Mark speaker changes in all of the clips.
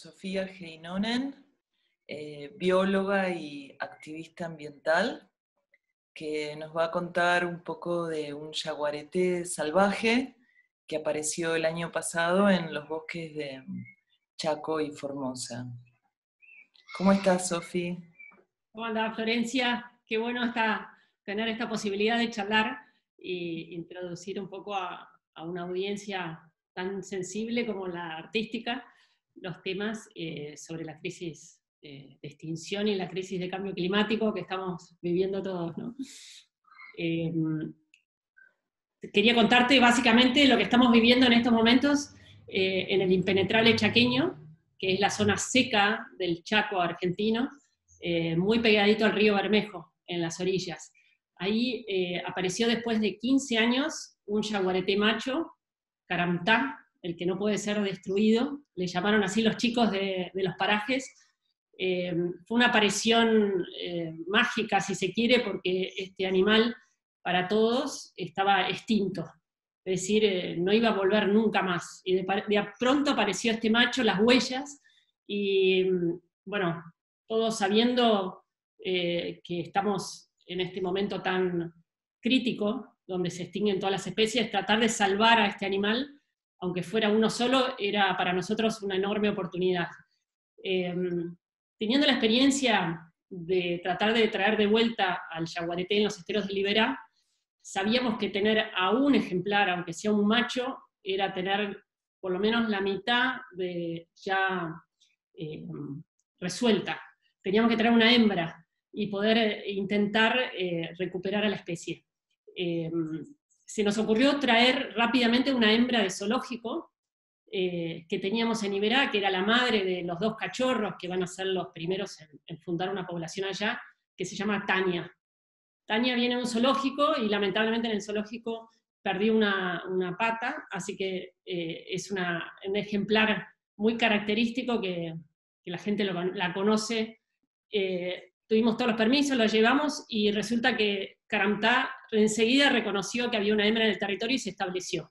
Speaker 1: Sofía Heinonen, bióloga y activista ambiental, que nos va a contar un poco de un yaguareté salvaje que apareció el año pasado en los bosques de Chaco y Formosa. ¿Cómo estás, Sofi?
Speaker 2: ¿Cómo andás, Florencia? Qué bueno tener esta posibilidad de charlar e introducir un poco a una audiencia tan sensible como la artística los temas sobre la crisis de extinción y la crisis de cambio climático que estamos viviendo todos, ¿no? Quería contarte básicamente lo que estamos viviendo en estos momentos en el impenetrable chaqueño, que es la zona seca del Chaco argentino, muy pegadito al río Bermejo, en las orillas. Ahí apareció después de 15 años un yaguareté macho, Caramtá, el que no puede ser destruido, le llamaron así los chicos de los parajes. Fue una aparición mágica, si se quiere, porque este animal para todos estaba extinto, es decir, no iba a volver nunca más. Y de pronto apareció este macho, las huellas, y bueno, todos sabiendo que estamos en este momento tan crítico, donde se extinguen todas las especies, tratar de salvar a este animal, aunque fuera uno solo, era para nosotros una enorme oportunidad. Teniendo la experiencia de tratar de traer de vuelta al yaguareté en los esteros de Liberá, sabíamos que tener a un ejemplar, aunque sea un macho, era tener por lo menos la mitad de ya resuelta. Teníamos que traer una hembra y poder intentar recuperar a la especie. Se nos ocurrió traer rápidamente una hembra de zoológico que teníamos en Iberá, que era la madre de los dos cachorros que van a ser los primeros en fundar una población allá, que se llama Tania. Tania viene a un zoológico y lamentablemente en el zoológico perdió una pata, así que es un ejemplar muy característico que la gente la conoce. Tuvimos todos los permisos, lo llevamos y resulta que Caramtá enseguida reconoció que había una hembra en el territorio y se estableció.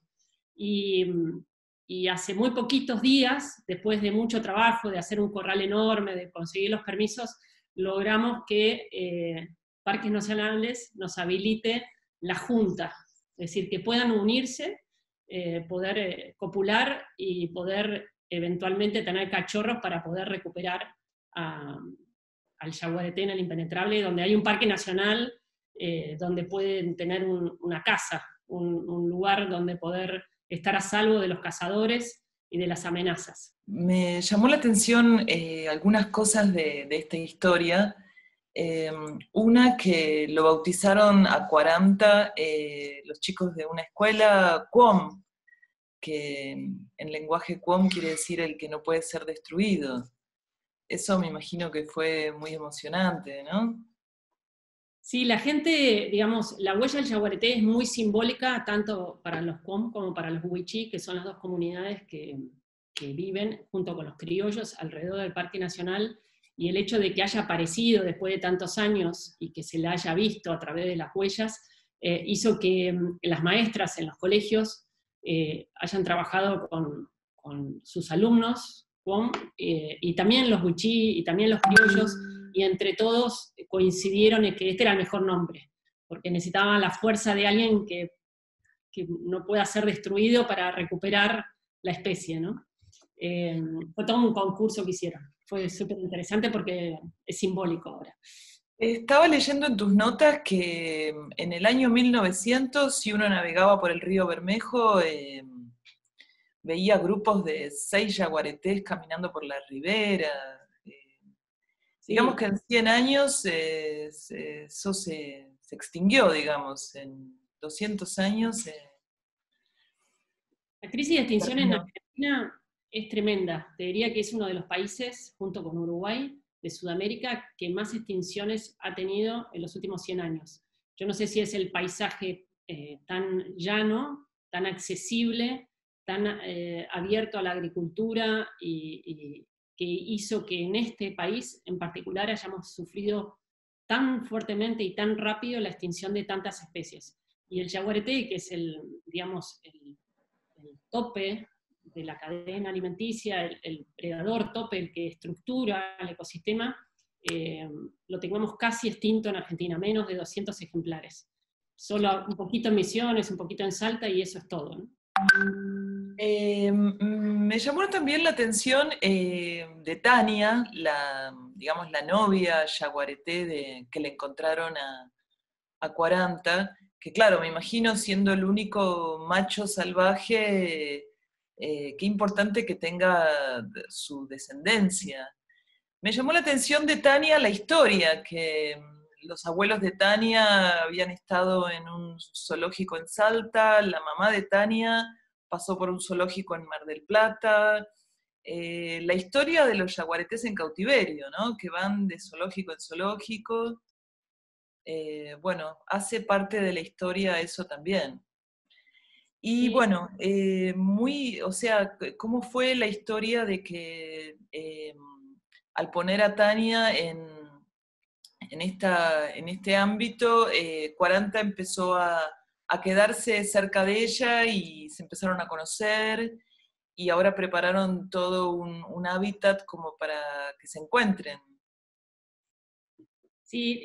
Speaker 2: Y hace muy poquitos días, después de mucho trabajo, de hacer un corral enorme, de conseguir los permisos, logramos que Parques Nacionales nos habilite la junta, es decir, que puedan unirse, poder copular y poder eventualmente tener cachorros para poder recuperar al yaguareté en el impenetrable, donde hay un parque nacional donde pueden tener una casa, un lugar donde poder estar a salvo de los cazadores y de las amenazas.
Speaker 1: Me llamó la atención algunas cosas de esta historia. Una que lo bautizaron a 40 los chicos de una escuela Cuom, que en lenguaje Cuom quiere decir el que no puede ser destruido. Eso me imagino que fue muy emocionante, ¿no?
Speaker 2: Sí, la gente, digamos, la huella del yaguareté es muy simbólica tanto para los Cuom como para los Huichí, que son las dos comunidades que viven junto con los criollos alrededor del Parque Nacional, y el hecho de que haya aparecido después de tantos años y que se la haya visto a través de las huellas, hizo que las maestras en los colegios hayan trabajado con sus alumnos, Cuom, y también los Huichí y también los criollos, y entre todos coincidieron en que este era el mejor nombre, porque necesitaban la fuerza de alguien que no pueda ser destruido para recuperar la especie, ¿no? Fue todo un concurso que hicieron, fue súper interesante porque es simbólico ahora.
Speaker 1: Estaba leyendo en tus notas que en el año 1900, si uno navegaba por el río Bermejo, veía grupos de 6 yaguaretés caminando por la ribera. Digamos
Speaker 2: Sí.
Speaker 1: que en 100 años eso se extinguió, digamos, en 200 años.
Speaker 2: La crisis de extinción en
Speaker 1: Terminó.
Speaker 2: Argentina es tremenda. Te diría que es uno de los países, junto con Uruguay, de Sudamérica, que más extinciones ha tenido en los últimos 100 años. Yo no sé si es el paisaje tan llano, tan accesible, tan abierto a la agricultura y que hizo que en este país en particular hayamos sufrido tan fuertemente y tan rápido la extinción de tantas especies. Y el yaguareté, que es el tope de la cadena alimenticia, el predador tope, el que estructura el ecosistema, lo tenemos casi extinto en Argentina, menos de 200 ejemplares. Solo un poquito en Misiones, un poquito en Salta, y eso es todo, ¿no?
Speaker 1: Me llamó también la atención de Tania, digamos, la novia yaguareté que le encontraron a 40, que claro, me imagino siendo el único macho salvaje, qué importante que tenga su descendencia. Me llamó la atención de Tania la historia, que los abuelos de Tania habían estado en un zoológico en Salta, la mamá de Tania pasó por un zoológico en Mar del Plata. La historia de los yaguaretés en cautiverio, ¿no? Que van de zoológico en zoológico. Bueno, hace parte de la historia eso también. Y
Speaker 2: Sí.
Speaker 1: bueno, o sea, ¿cómo fue la historia de que al poner a Tania en este ámbito, 40 empezó a quedarse cerca de ella y se empezaron a conocer y ahora prepararon todo un hábitat como para que se encuentren?
Speaker 2: Sí,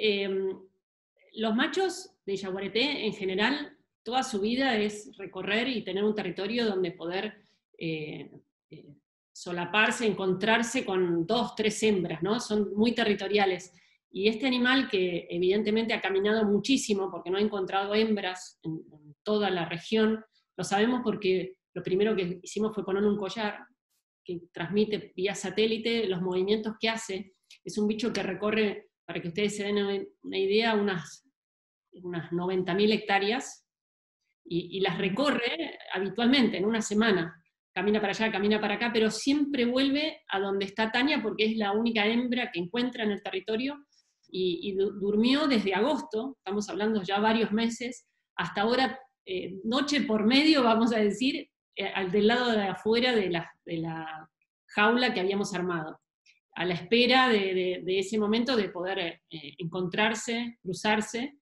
Speaker 2: los machos de yaguareté en general, toda su vida es recorrer y tener un territorio donde poder eh, eh, solaparse, encontrarse con 2, 3 hembras, ¿no? Son muy territoriales. Y este animal que evidentemente ha caminado muchísimo porque no ha encontrado hembras en toda la región, lo sabemos porque lo primero que hicimos fue ponerle un collar que transmite vía satélite los movimientos que hace. Es un bicho que recorre, para que ustedes se den una idea, unas 90.000 hectáreas, y las recorre habitualmente en una semana. Camina para allá, camina para acá, pero siempre vuelve a donde está Tania porque es la única hembra que encuentra en el territorio, y durmió desde agosto, estamos hablando ya varios meses, hasta ahora, noche por medio, vamos a decir, del lado de afuera de la jaula que habíamos armado, a la espera de ese momento de poder encontrarse, cruzarse.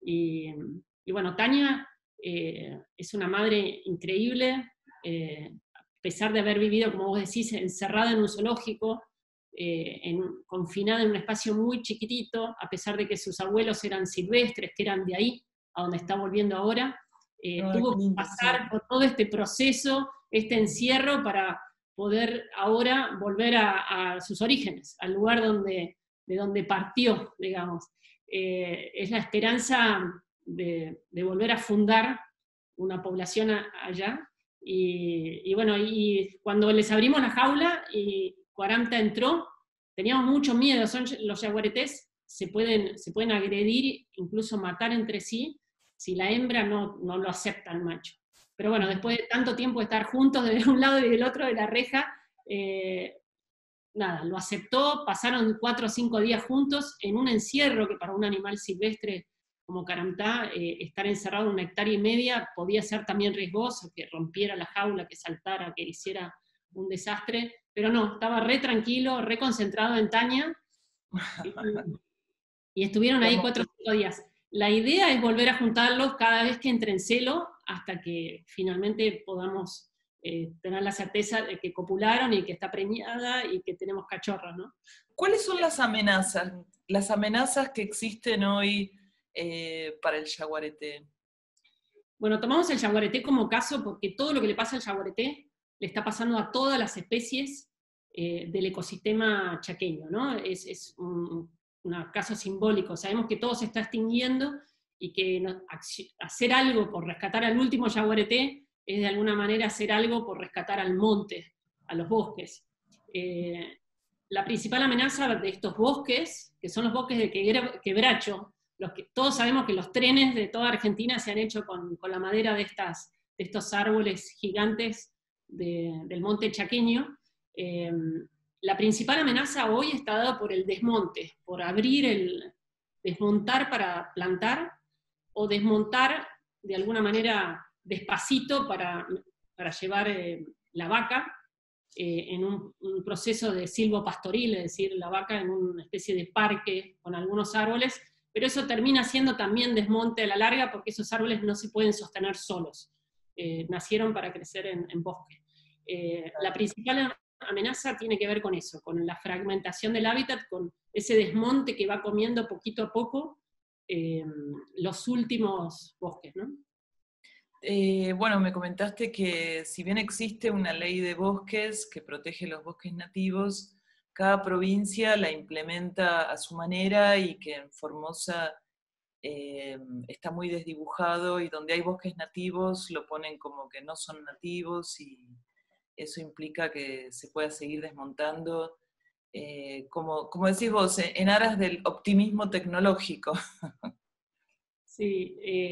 Speaker 2: Y bueno, Tania es una madre increíble, a pesar de haber vivido, como vos decís, encerrada en un zoológico, confinada en un espacio muy chiquitito, a pesar de que sus abuelos eran silvestres, que eran de ahí, a donde está volviendo ahora, tuvo que pasar por todo este proceso, este encierro, para poder ahora volver a sus orígenes, al lugar de donde partió, digamos. Es la esperanza de volver a fundar una población allá. Y bueno, y cuando les abrimos la jaula y 40 entró, teníamos mucho miedo. Los yaguaretés se pueden agredir, incluso matar entre sí, si la hembra no lo acepta el macho. Pero bueno, después de tanto tiempo de estar juntos de un lado y del otro de la reja, nada, lo aceptó, pasaron 4 o 5 días juntos en un encierro que para un animal silvestre como Caramtá, estar encerrado en 1,5 hectáreas podía ser también riesgoso, que rompiera la jaula, que saltara, que hiciera un desastre, pero no, estaba re tranquilo, re concentrado en Tania, y estuvieron ahí 4 o 5 días. La idea es volver a juntarlos cada vez que entre en celo, hasta que finalmente podamos tener la certeza de que copularon y que está preñada y que tenemos cachorros, ¿no?
Speaker 1: ¿Cuáles son las amenazas que existen hoy para el yaguareté?
Speaker 2: Bueno, tomamos el yaguareté como caso porque todo lo que le pasa al yaguareté le está pasando a todas las especies del ecosistema chaqueño, ¿no? Es un caso simbólico. Sabemos que todo se está extinguiendo y que hacer algo por rescatar al último yaguareté es de alguna manera hacer algo por rescatar al monte, a los bosques. La principal amenaza de estos bosques, que son los bosques de quebracho, todos sabemos que los trenes de toda Argentina se han hecho con la madera de estos árboles gigantes del monte chaqueño. La principal amenaza hoy está dada por el desmonte, por desmontar para plantar, o desmontar de alguna manera despacito para llevar la vaca en un proceso de silvopastoril, es decir, la vaca en una especie de parque con algunos árboles, pero eso termina siendo también desmonte a la larga porque esos árboles no se pueden sostener solos, nacieron para crecer en bosque. La principal amenaza tiene que ver con eso, con la fragmentación del hábitat, con ese desmonte que va comiendo poquito a poco los últimos bosques, ¿no?
Speaker 1: Bueno, me comentaste que si bien existe una ley de bosques que protege los bosques nativos, cada provincia la implementa a su manera y que en Formosa está muy desdibujado y donde hay bosques nativos lo ponen como que no son nativos y eso implica que se pueda seguir desmontando, como decís vos, en aras del optimismo tecnológico.
Speaker 2: Sí,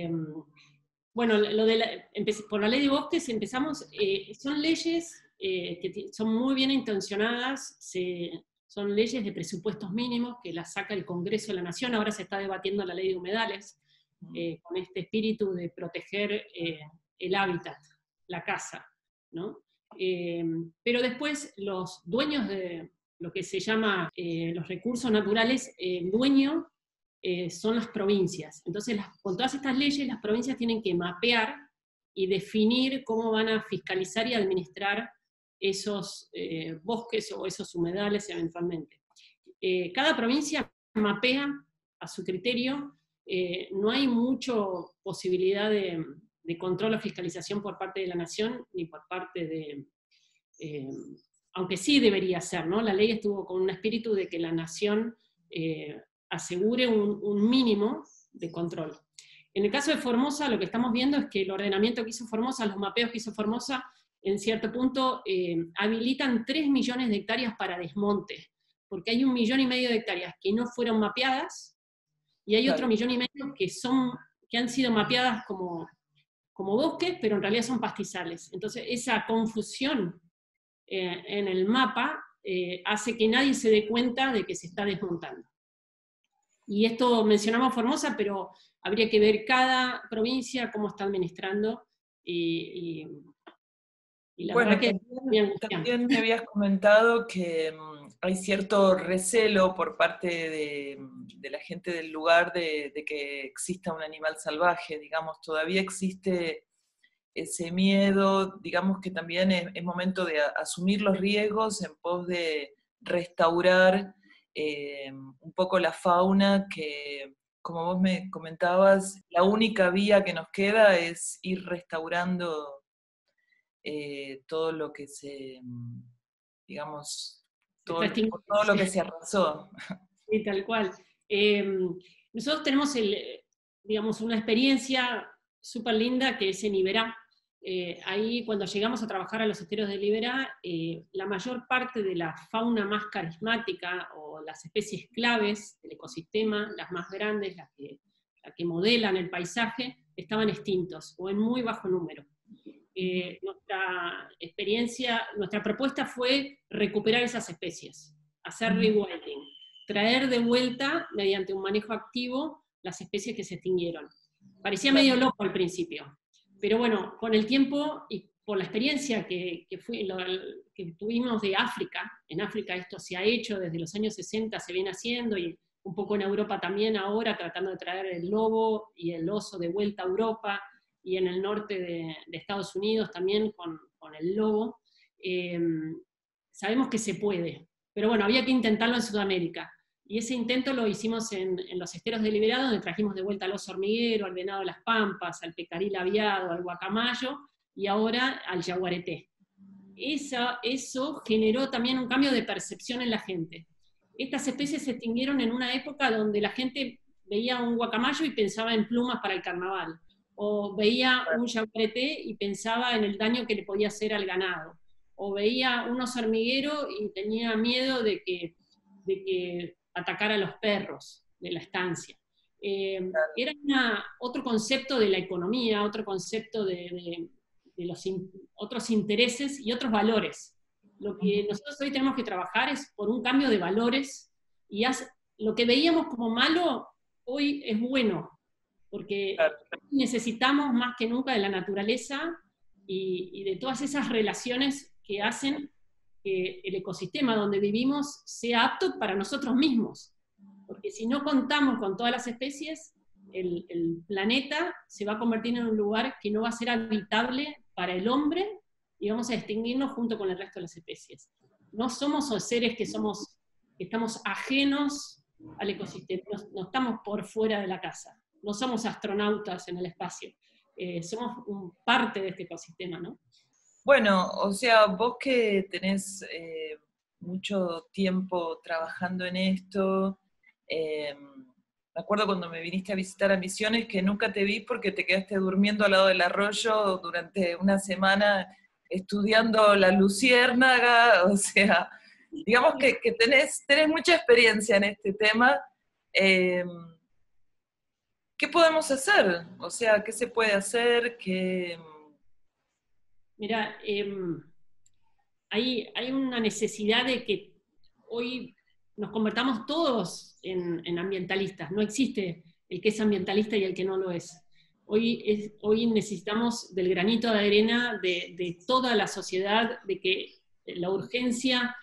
Speaker 2: bueno, por la ley de bosques empezamos, son leyes que son muy bien intencionadas, son leyes de presupuestos mínimos que las saca el Congreso de la Nación, ahora se está debatiendo la ley de humedales, con este espíritu de proteger el hábitat, la casa, ¿no? Pero después los dueños de lo que se llama los recursos naturales, el dueño son las provincias. Entonces, con todas estas leyes, las provincias tienen que mapear y definir cómo van a fiscalizar y administrar esos bosques o esos humedales eventualmente. Cada provincia mapea a su criterio, no hay mucha posibilidad de control o fiscalización por parte de la nación, ni por parte de... aunque sí debería ser, ¿no? La ley estuvo con un espíritu de que la nación asegure un mínimo de control. En el caso de Formosa, lo que estamos viendo es que el ordenamiento que hizo Formosa, los mapeos que hizo Formosa, en cierto punto habilitan 3 millones de hectáreas para desmonte, porque hay 1,5 millones de hectáreas que no fueron mapeadas, y hay otro 1,5 millones que han sido mapeadas como bosques, pero en realidad son pastizales. Entonces, esa confusión en el mapa hace que nadie se dé cuenta de que se está desmontando. Y esto mencionamos Formosa, pero habría que ver cada provincia cómo está administrando, y la
Speaker 1: Bueno,
Speaker 2: verdad que
Speaker 1: también me habías comentado que hay cierto recelo por parte de la gente del lugar de que exista un animal salvaje, digamos, todavía existe ese miedo, digamos que también es momento de asumir los riesgos en pos de restaurar un poco la fauna que, como vos me comentabas, la única vía que nos queda es ir restaurando todo lo que se, digamos, todo lo que se arrasó.
Speaker 2: Sí, tal cual. Nosotros tenemos, digamos, una experiencia súper linda que es en Iberá. Ahí cuando llegamos a trabajar a los esteros de Iberá, la mayor parte de la fauna más carismática o las especies claves del ecosistema, las más grandes, las que modelan el paisaje, estaban extintos o en muy bajo número. Nuestra experiencia, nuestra propuesta fue recuperar esas especies, hacer rewilding, traer de vuelta, mediante un manejo activo, las especies que se extinguieron. Parecía medio loco al principio, pero bueno, con el tiempo y por la experiencia que tuvimos de África, en África esto se ha hecho desde los años 60, se viene haciendo, y un poco en Europa también ahora, tratando de traer el lobo y el oso de vuelta a Europa, y en el norte de Estados Unidos también con el lobo. Sabemos que se puede, pero bueno, había que intentarlo en Sudamérica. Y ese intento lo hicimos en los esteros de Liberá, donde trajimos de vuelta al oso hormiguero, al venado de las pampas, al pecaril aviado, al guacamayo, y ahora al yaguareté. Eso generó también un cambio de percepción en la gente. Estas especies se extinguieron en una época donde la gente veía un guacamayo y pensaba en plumas para el carnaval, o veía un yaguareté y pensaba en el daño que le podía hacer al ganado, o veía un oso hormiguero y tenía miedo de que atacara a los perros de la estancia. Era otro concepto de la economía, otro concepto de los otros intereses y otros valores. Lo que nosotros hoy tenemos que trabajar es por un cambio de valores, y lo que veíamos como malo hoy es bueno, porque necesitamos más que nunca de la naturaleza y de todas esas relaciones que hacen que el ecosistema donde vivimos sea apto para nosotros mismos. Porque si no contamos con todas las especies, el planeta se va a convertir en un lugar que no va a ser habitable para el hombre y vamos a extinguirnos junto con el resto de las especies. No somos seres que estamos ajenos al ecosistema, no estamos por fuera de la casa, no somos astronautas en el espacio, somos parte de este ecosistema, ¿no?
Speaker 1: Bueno, o sea, vos que tenés mucho tiempo trabajando en esto, me acuerdo cuando me viniste a visitar a Misiones que nunca te vi porque te quedaste durmiendo al lado del arroyo durante una semana estudiando la luciérnaga, o sea, digamos que tenés mucha experiencia en este tema. Eh, ¿Qué podemos hacer? O sea, ¿qué se puede hacer?
Speaker 2: Mira, hay una necesidad de que hoy nos convertamos todos en ambientalistas. No existe el que es ambientalista y el que no lo es. Hoy necesitamos del granito de arena de toda la sociedad, de que la urgencia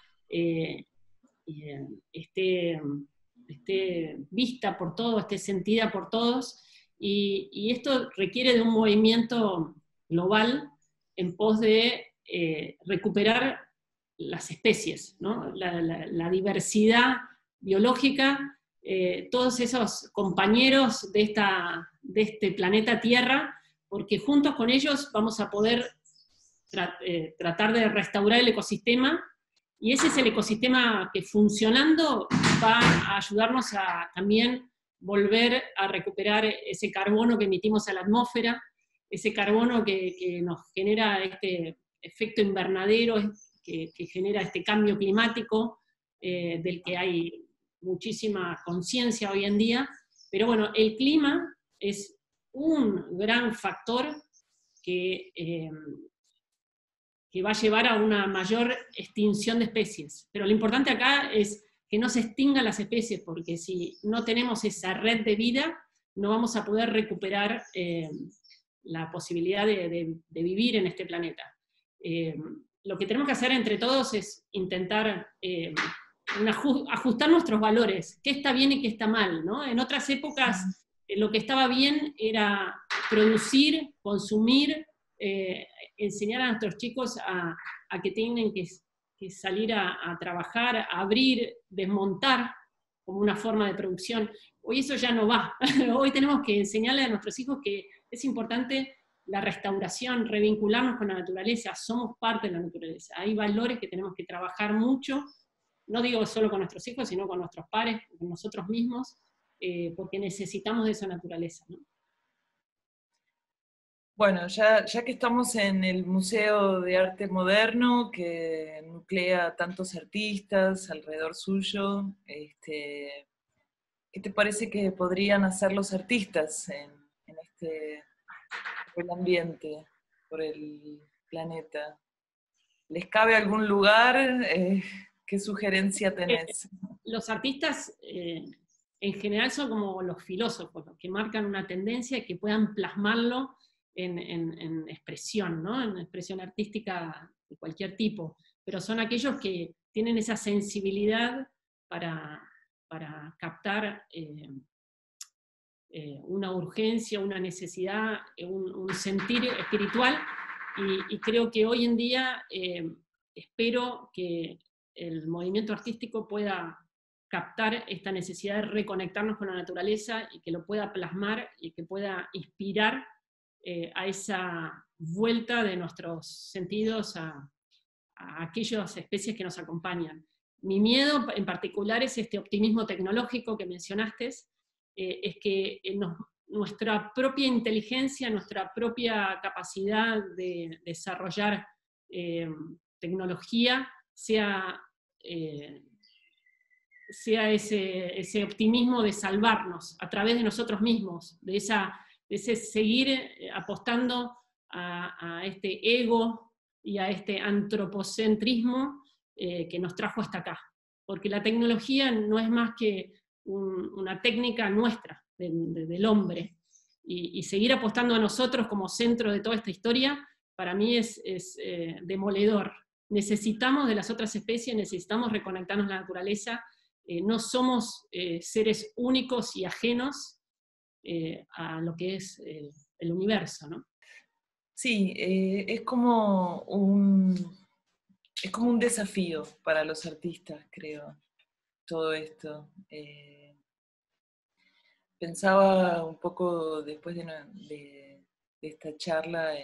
Speaker 2: esté vista por todos, esté sentida por todos, y esto requiere de un movimiento global en pos de recuperar las especies, ¿no? La diversidad biológica, todos esos compañeros de este planeta Tierra, porque juntos con ellos vamos a poder tratar de restaurar el ecosistema, y ese es el ecosistema que funcionando va a ayudarnos a también volver a recuperar ese carbono que emitimos a la atmósfera, ese carbono que nos genera este efecto invernadero, que genera este cambio climático, del que hay muchísima conciencia hoy en día. Pero bueno, el clima es un gran factor que va a llevar a una mayor extinción de especies. Pero lo importante acá es que no se extingan las especies, porque si no tenemos esa red de vida, no vamos a poder recuperar la posibilidad de vivir en este planeta. Lo que tenemos que hacer entre todos es intentar ajustar nuestros valores, qué está bien y qué está mal, ¿no? En otras épocas lo que estaba bien era producir, consumir, enseñar a nuestros chicos a que tienen que salir a trabajar, a abrir, desmontar como una forma de producción. Hoy eso ya no va. Hoy tenemos que enseñarle a nuestros hijos que es importante la restauración, revincularnos con la naturaleza, somos parte de la naturaleza. Hay valores que tenemos que trabajar mucho, no digo solo con nuestros hijos, sino con nuestros pares, con nosotros mismos, porque necesitamos de esa naturaleza, ¿no?
Speaker 1: Bueno, ya que estamos en el Museo de Arte Moderno, que nuclea tantos artistas alrededor suyo, ¿qué te parece que podrían hacer los artistas por el ambiente, por el planeta? ¿Les cabe algún lugar? ¿Qué sugerencia tenés?
Speaker 2: Los artistas en general son como los filósofos, los que marcan una tendencia y que puedan plasmarlo en expresión, ¿no? En expresión artística de cualquier tipo, pero son aquellos que tienen esa sensibilidad para captar una urgencia, una necesidad, un sentir espiritual, y creo que hoy en día espero que el movimiento artístico pueda captar esta necesidad de reconectarnos con la naturaleza y que lo pueda plasmar y que pueda inspirar a esa vuelta de nuestros sentidos a aquellas especies que nos acompañan. Mi miedo en particular es este optimismo tecnológico que mencionaste, es que nuestra propia inteligencia, nuestra propia capacidad de desarrollar tecnología sea ese optimismo de salvarnos a través de nosotros mismos, de ese seguir apostando a este ego y a este antropocentrismo que nos trajo hasta acá. Porque la tecnología no es más que una técnica nuestra, del hombre, y seguir apostando a nosotros como centro de toda esta historia, para mí es demoledor. Necesitamos de las otras especies, necesitamos reconectarnos a la naturaleza, no somos seres únicos y ajenos a lo que es el universo, ¿no?
Speaker 1: Sí, es como un desafío para los artistas, creo, todo esto. Pensaba un poco después de esta charla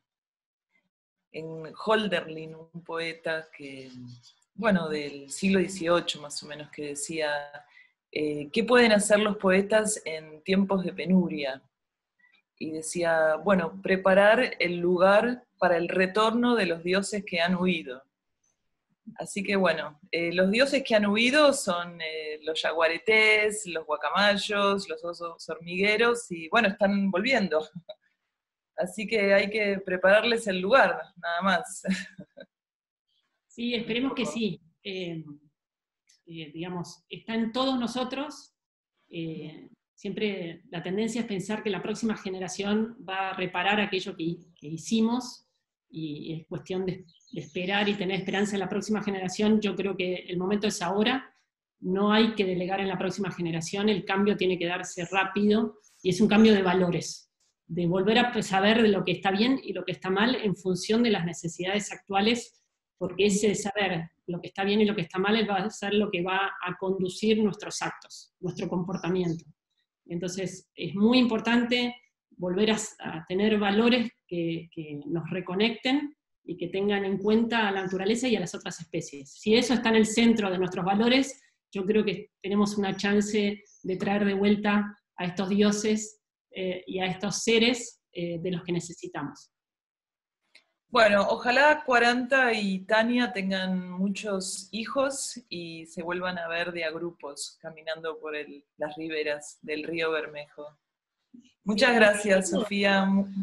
Speaker 1: en Hölderlin, un poeta que, bueno, del siglo XVIII más o menos, que decía, ¿qué pueden hacer los poetas en tiempos de penuria? Y decía, bueno, preparar el lugar para el retorno de los dioses que han huido. Así que bueno, los dioses que han huido son los yaguaretés, los guacamayos, los osos hormigueros, y bueno, están volviendo. Así que hay que prepararles el lugar, nada más.
Speaker 2: Sí, esperemos que sí. Digamos, está en todos nosotros. Siempre la tendencia es pensar que la próxima generación va a reparar aquello que hicimos, y es cuestión de esperar y tener esperanza en la próxima generación. Yo creo que el momento es ahora, no hay que delegar en la próxima generación, el cambio tiene que darse rápido, y es un cambio de valores, de volver a saber de lo que está bien y lo que está mal en función de las necesidades actuales, porque ese saber lo que está bien y lo que está mal va a ser lo que va a conducir nuestros actos, nuestro comportamiento. Entonces es muy importante volver a tener valores que nos reconecten y que tengan en cuenta a la naturaleza y a las otras especies. Si eso está en el centro de nuestros valores, yo creo que tenemos una chance de traer de vuelta a estos dioses y a estos seres de los que necesitamos.
Speaker 1: Bueno, ojalá 40 y Tania tengan muchos hijos y se vuelvan a ver de a grupos caminando por las riberas del río Bermejo. Muchas gracias, Sofía.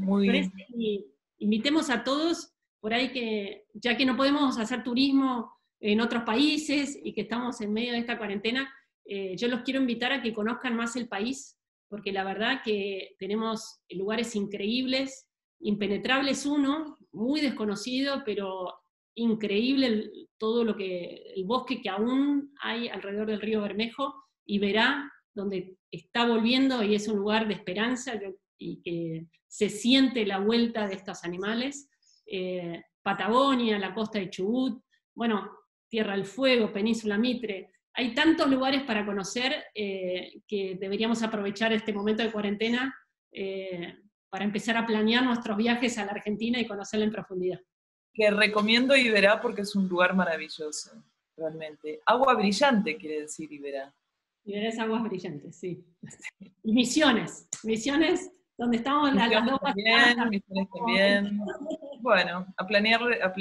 Speaker 2: Invitemos a todos por ahí que, ya que no podemos hacer turismo en otros países y que estamos en medio de esta cuarentena, yo los quiero invitar a que conozcan más el país, porque la verdad que tenemos lugares increíbles, Impenetrables uno, muy desconocido, pero increíble todo el bosque que aún hay alrededor del río Bermejo, y Verá, donde está volviendo y es un lugar de esperanza y que se siente la vuelta de estos animales. Patagonia, la costa de Chubut, bueno, Tierra del Fuego, Península Mitre. Hay tantos lugares para conocer que deberíamos aprovechar este momento de cuarentena para empezar a planear nuestros viajes a la Argentina y conocerla en profundidad.
Speaker 1: Que recomiendo Iberá porque es un lugar maravilloso, realmente. Agua brillante quiere decir Iberá.
Speaker 2: Iberá es aguas brillantes, sí. Y Misiones, donde estamos las dos.
Speaker 1: Misiones también. Bueno, a planear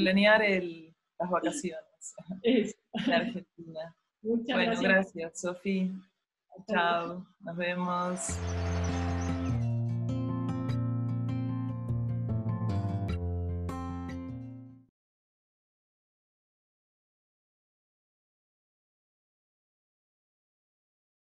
Speaker 1: las vacaciones en Argentina.
Speaker 2: Muchas
Speaker 1: bueno,
Speaker 2: gracias.
Speaker 1: Gracias, Sofía. Chao, nos vemos.